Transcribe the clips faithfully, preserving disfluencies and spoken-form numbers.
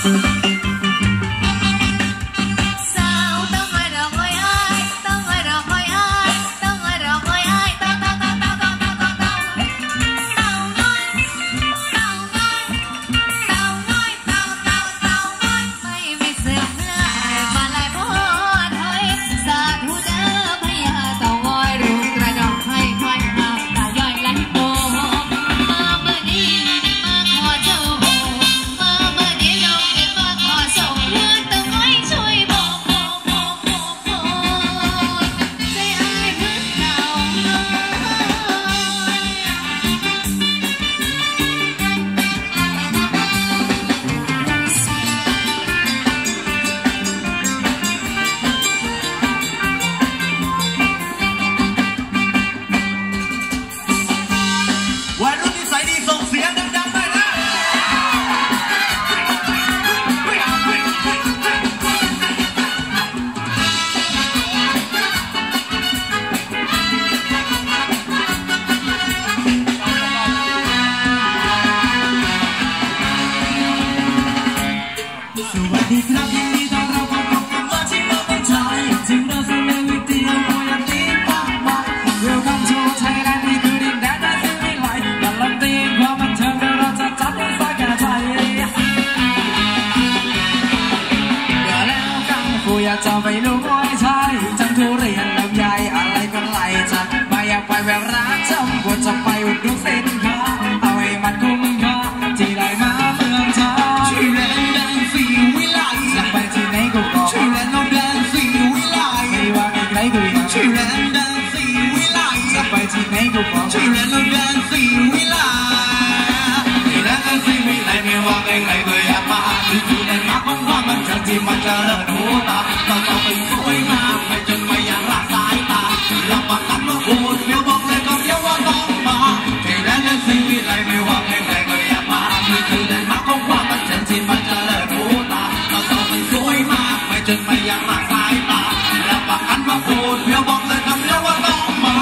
จะไปรู้ว่าใช่จังทุเรียนลำไยอะไรก็ไล่จัดไม่อยากไปแบบร้านจำควรจะไปอุดหนุนสินค้าเอาให้มันคุ้มค่าที่ได้มาเมืองไทยชื่อแลนด์แดนสีวิไลจะไปที่ไหนก็บอกชื่อแลนด์แดนสีวิไลไม่ว่าใครก็อยากชื่อแลนด์แดนสีวิไลจะไปที่ไหนก็บอกชื่อแลนด์แดนสีวิไลที่แลนด์แดนสีวิไลไม่ว่าใครก็อยากมาที่ได้มาของความมันจะที่มันจะเลิศหูตาต้องต้องเป็นสวยงามไม่จนไม่อยากละสายตารับประกันว่าพูดเดี๋ยวบอกเลยก็เดี๋ยวว่าต้องมาที่แลนด์แดนสีวิไลไม่ว่าใครก็อยากมาที่ได้มาของความมันจะที่มันจะเลิศหูตาต้องต้องเป็นสวยมากไม่จนไม่อยากละสายตารับประกันว่าพูดเดี๋ยวบอกเลยก็เดี๋ยวว่าต้องมา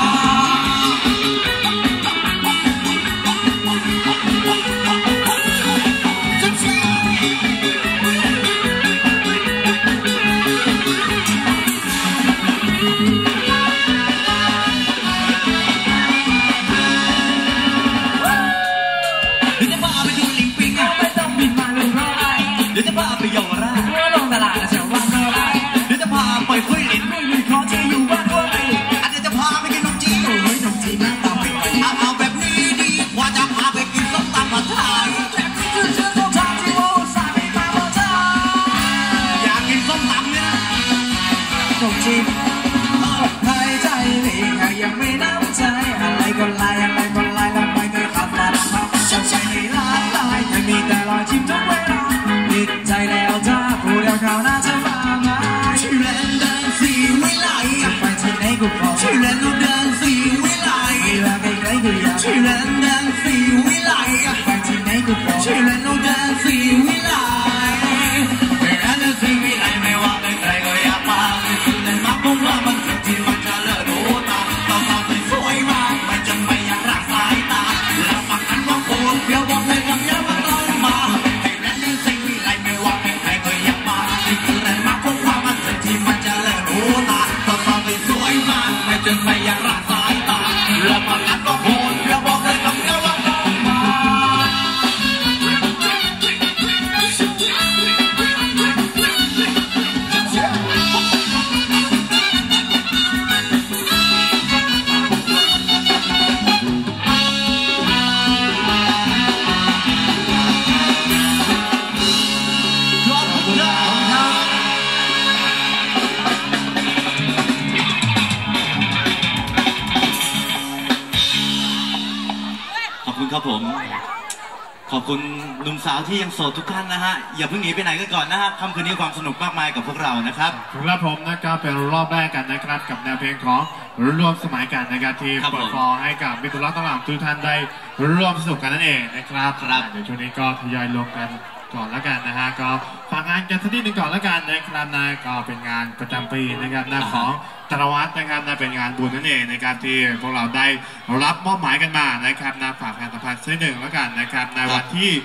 เดี๋ยวจะพาไปเยาวราชลงตลาดแถววังโนราเดี๋ยวจะพาไปคุยลิ้นคุยลิ้นขอที่อยู่บ้านด้วยอาจจะพาไปกินนมจีนโอ้ยนมจีนน่าตาไปเอาเอาแบบนี้ดีกว่าจะพาไปกินส้มตำผัดไทยแบบนี้คือเชิญส้มตำที่โอ้สามีมาบอกจ้าอยากกินส้มตำเนี่ยนมจีนไทยใจดีหากยังไม่น้ำใจอะไรก็ไล่อะไรก็ไล่แล้วไม่เคยขับมาชอบใจในร้านไล่ยังมีแต่รอยชิมทุกเวลาติดใจแล้วจ้าพูดแล้วคราวหน้าจะมาไหมชื่อแลนด์แดนสีวิไลจะไปที่ไหนก็บอกชื่อแลนด์แดนสีวิไลไม่ว่าใครๆก็อยากชื่อแลนด์แดนสีวิไลจะไปที่ไหนก็บอกชื่อแลนด์แดนสีวิไลชื่อแลนด์แดนสีวิไลไม่ว่าใครๆก็อยากมาชื่อแลนด์มาคงว่ามันสุดที่มันจะเลิศหูตาต้องทำสวยมากไม่จนไม่อยากรักสายตาแล้วประกันว่าพูดเดี๋ยวบอกเลยกับเดี๋ยวว่าต้องมาจนไม่อยากละสายตาแล้วประกันก็พูดเดี๋ยวบอกเลยกับเดี๋ยวว่าต้องมาครับผมขอบคุณหนุ่มสาวที่ยังโสดทุกท่านนะฮะอย่าเพิ่งหนีไปไหนกันก่อนนะฮะค่ำคืนนี้ความสนุกมากมายกับพวกเรานะครับครับผมนะครับเป็นรอบแรกกันนะครับกับแนวเพลงของร่วมสมัยกันนะครับที่เปิดฟอร์ให้กับมิตรรักต่างๆทุกท่านได้ร่วมสนุกกันนั่นเองนะครับครับเดี๋ยวช่วงนี้ก็ทยอยลงกันก่อนแล้วกันนะฮะก็ฝากงานกันสักนิดหนึ่งก่อนแล้วกันนะครับนะก็เป็นงานประจำปีนะครับหน้าของตรวัตนะครับนะเป็นงานบุญนั่นเองนะครับที่พวกเราได้รับมอบหมายกันมานะครับนะฝากงานสัมพันธ์สักนิดหนึ่งแล้วกันนะครับในวันที่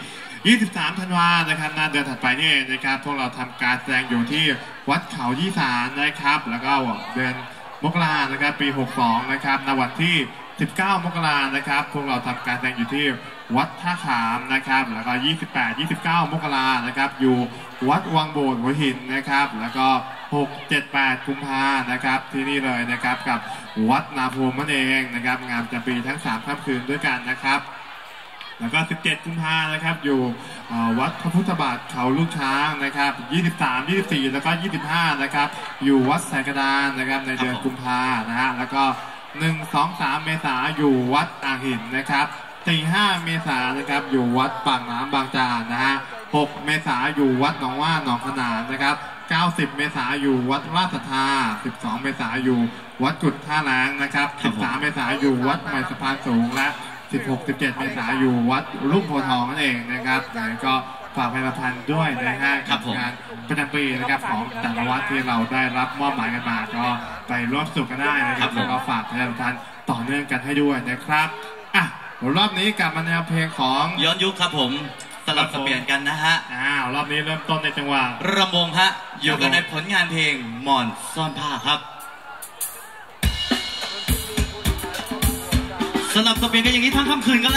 ยี่สิบสาม ธันวานะครับหน้าเดือนถัดไปนี่เองนะครับพวกเราทำการแสดงอยู่ที่วัดเขายี่สานนะครับแล้วก็เดือนมกรานะครับปีหกสองนะครับในวันที่สิบเก้ามกรานะครับพวกเราทำการแสดงอยู่ที่วัดท่าขามนะครับแล้วก็ยี่สิบแปด ยี่สิบเก้ามกรานะครับอยู่วัดวังโบสถ์หัวหินนะครับแล้วก็หก เจ็ด แปดกุมภานะครับที่นี่เลยนะครับกับวัดนาภูมินั่นเองนะครับงานประจำปีทั้งสามค่ำคืนด้วยกันนะครับแล้วก็สิบเจ็ดกุมภานะครับอยู่วัดพระพุทธบาทเขาลูกช้างนะครับยี่สิบสาม ยี่สิบสี่แล้วก็ยี่สิบห้านะครับอยู่วัดสายกระดานนะครับในเดือนกุมภานะฮะแล้วก็หนึ่ง สอง สาม เมษาอยู่วัดอ่างหินนะครับสี่ ห้า เมษานะครับอยู่วัดปากน้ำบางจานนะฮะหก เมษาอยู่วัดหนองว่าหนองขนานนะครับเก้าสิบ เมษาอยู่วัดราชสัทธาสิบสอง เมษาอยู่วัดกุดท่าล้างนะครับสิบสาม เมษาอยู่วัดใหม่สะพานสูงและสิบหก สิบเจ็ด เมษาอยู่วัดรุ่งโพธิ์ทองนั่นเองนะครับแล้วก็ฝากผลิตภัณฑ์ด้วยนะฮะกับงานประจำปีนะครับของแต่ละวัดที่เราได้รับมอบหมายกันมาก็ไปร่วมสนุกกันได้นะครับแล้วก็ฝากผลิตภัณฑ์ต่อเนื่องกันให้ด้วยนะครับอ่ะรอบนี้กลับมาแนวเพลงของย้อนยุคครับผมสลับสับเปลี่ยนกันนะฮะอ้าวรอบนี้เริ่มต้นในจังหวะรำวงฮะอยู่กันในผลงานเพลงหมอนซ่อนผ้าครับสลับสับเปลี่ยนกันอย่างนี้ทั้งค่ำคืนกัน